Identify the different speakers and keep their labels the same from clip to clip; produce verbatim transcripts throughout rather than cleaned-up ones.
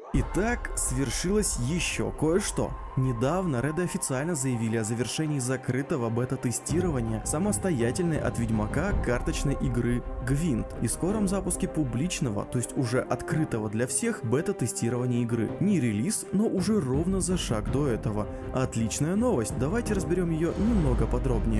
Speaker 1: Итак, свершилось еще кое-что. Недавно Реды официально заявили о завершении закрытого бета-тестирования самостоятельной от Ведьмака карточной игры Гвинт и скором запуске публичного, то есть уже открытого для всех, бета-тестирования игры. Не релиз, но уже ровно за шаг до этого. Отличная новость, давайте разберем ее немного подробнее.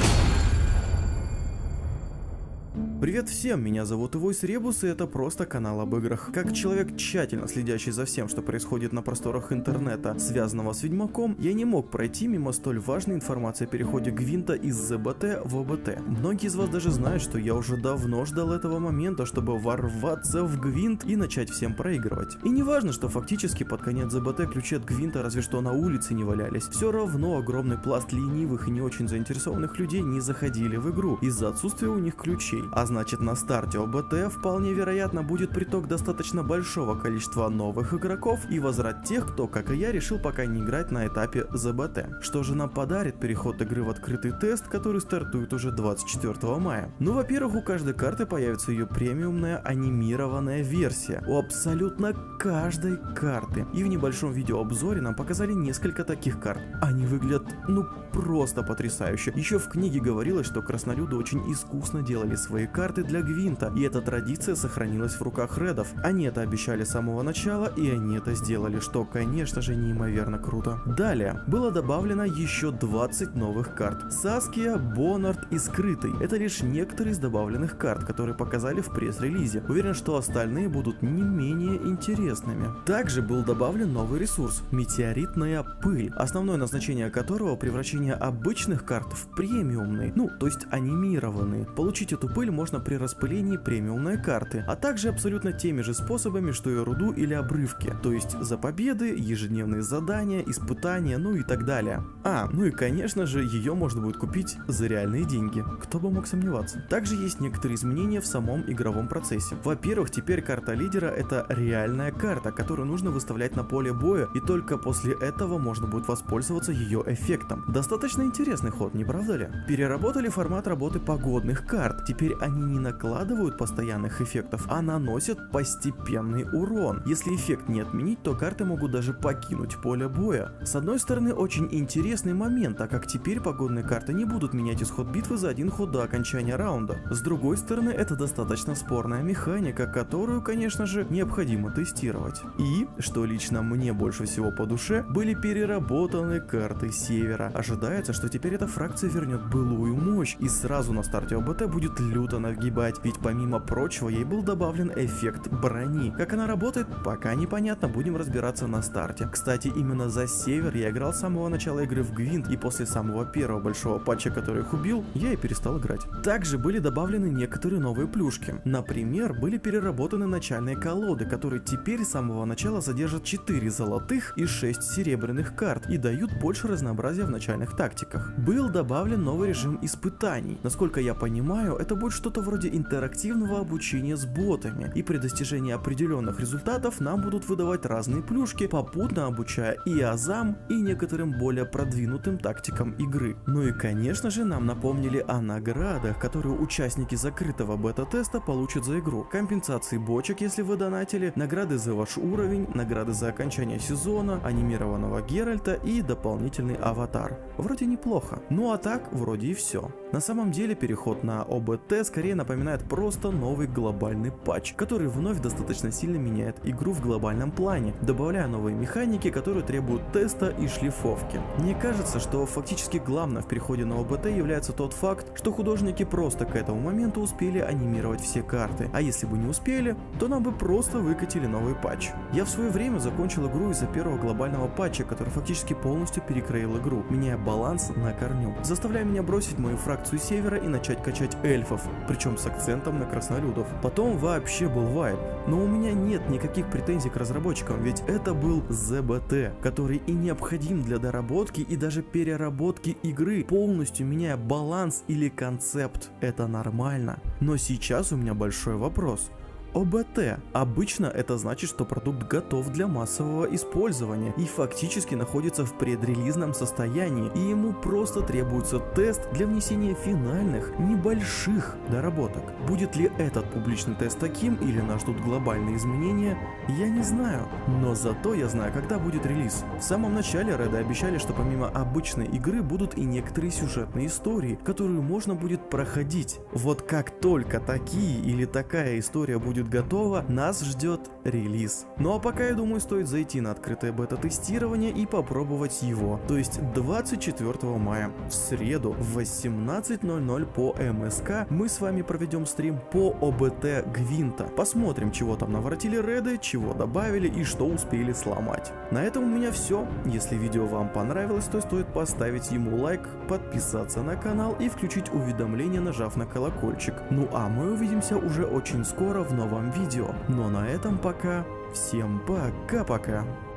Speaker 1: Привет всем, меня зовут Voice Rebus, и это просто канал об играх. Как человек, тщательно следящий за всем, что происходит на просторах интернета, связанного с Ведьмаком, я не мог пройти мимо столь важной информации о переходе Гвинта из зэ бэ тэ в о бэ тэ. Многие из вас даже знают, что я уже давно ждал этого момента, чтобы ворваться в Гвинт и начать всем проигрывать. И не важно, что фактически под конец зэ бэ тэ ключи от Гвинта разве что на улице не валялись. Все равно огромный пласт ленивых и не очень заинтересованных людей не заходили в игру из-за отсутствия у них ключей. А значит, на старте о бэ тэ вполне вероятно будет приток достаточно большого количества новых игроков и возврат тех, кто, как и я, решил пока не играть на этапе зэ бэ тэ. Что же нам подарит переход игры в открытый тест, который стартует уже двадцать четвёртого мая? Ну, во-первых, у каждой карты появится ее премиумная анимированная версия. У абсолютно каждой карты. И в небольшом видеообзоре нам показали несколько таких карт. Они выглядят, ну, просто потрясающе. Еще в книге говорилось, что краснолюды очень искусно делали свои карты карты для Гвинта, и эта традиция сохранилась в руках Редов. Они это обещали с самого начала, и они это сделали, что, конечно же, неимоверно круто. Далее, было добавлено еще двадцать новых карт. Саския, Боннард и Скрытый. Это лишь некоторые из добавленных карт, которые показали в пресс-релизе. Уверен, что остальные будут не менее интересными. Также был добавлен новый ресурс – метеоритная пыль, основное назначение которого – превращение обычных карт в премиумные, ну, то есть анимированные. Получить эту пыль можно при распылении премиумной карты, а также абсолютно теми же способами, что и руду или обрывки, то есть за победы, ежедневные задания, испытания, ну и так далее. А, ну и конечно же, ее можно будет купить за реальные деньги, кто бы мог сомневаться. Также есть некоторые изменения в самом игровом процессе. Во-первых, теперь карта лидера — это реальная карта, которую нужно выставлять на поле боя, и только после этого можно будет воспользоваться ее эффектом. Достаточно интересный ход, не правда ли? Переработали формат работы погодных карт, теперь они не накладывают постоянных эффектов, а наносят постепенный урон. Если эффект не отменить, то карты могут даже покинуть поле боя. С одной стороны, очень интересный момент, так как теперь погодные карты не будут менять исход битвы за один ход до окончания раунда. С другой стороны, это достаточно спорная механика, которую, конечно же, необходимо тестировать. И, что лично мне больше всего по душе, были переработаны карты Севера. Ожидается, что теперь эта фракция вернет былую мощь, и сразу на старте о бэ тэ будет люто нагибать, ведь помимо прочего ей был добавлен эффект брони. Как она работает, пока непонятно, будем разбираться на старте. Кстати, именно за Север я играл с самого начала игры в Гвинт, и после самого первого большого патча, который их убил, я и перестал играть. Также были добавлены некоторые новые плюшки. Например, были переработаны начальные колоды, которые теперь с самого начала содержат четыре золотых и шесть серебряных карт и дают больше разнообразия в начальных тактиках. Был добавлен новый режим испытаний. Насколько я понимаю, это будет что-то вроде интерактивного обучения с ботами, и при достижении определенных результатов нам будут выдавать разные плюшки, попутно обучая и азам, и некоторым более продвинутым тактикам игры. Ну и конечно же нам напомнили о наградах, которые участники закрытого бета-теста получат за игру. Компенсации бочек, если вы донатили, награды за ваш уровень, награды за окончание сезона, анимированного Геральта и дополнительный аватар. Вроде неплохо. Ну а так, вроде и все. На самом деле переход на о бэ тэ скорее напоминает просто новый глобальный патч, который вновь достаточно сильно меняет игру в глобальном плане, добавляя новые механики, которые требуют теста и шлифовки. Мне кажется, что фактически главное в переходе на о бэ тэ является тот факт, что художники просто к этому моменту успели анимировать все карты, а если бы не успели, то нам бы просто выкатили новый патч. Я в свое время закончил игру из-за первого глобального патча, который фактически полностью перекроил игру, меняя баланс на корню, заставляя меня бросить мою фракцию Севера и начать качать эльфов, причем с акцентом на краснолюдов. Потом вообще был вайп, но у меня нет никаких претензий к разработчикам, ведь это был зэ бэ тэ, который и необходим для доработки и даже переработки игры, полностью меняя баланс или концепт. Это нормально. Но сейчас у меня большой вопрос. о бэ тэ. Обычно это значит, что продукт готов для массового использования и фактически находится в предрелизном состоянии, и ему просто требуется тест для внесения финальных, небольших доработок. Будет ли этот публичный тест таким, или нас ждут глобальные изменения, я не знаю. Но зато я знаю, когда будет релиз. В самом начале Red обещали, что помимо обычной игры будут и некоторые сюжетные истории, которую можно будет проходить. Вот как только такие или такая история будет готова, нас ждет релиз. Ну а пока, я думаю, стоит зайти на открытое бета-тестирование и попробовать его. То есть двадцать четвёртого мая, в среду, в восемнадцать ноль ноль по эм эс ка, мы с вами проведем стрим по о бэ тэ Гвинта. Посмотрим, чего там наворотили Реды, чего добавили и что успели сломать. На этом у меня все. Если видео вам понравилось, то стоит поставить ему лайк, подписаться на канал и включить уведомления, нажав на колокольчик. Ну а мы увидимся уже очень скоро в новом видео. Но на этом пока. Всем пока-пока.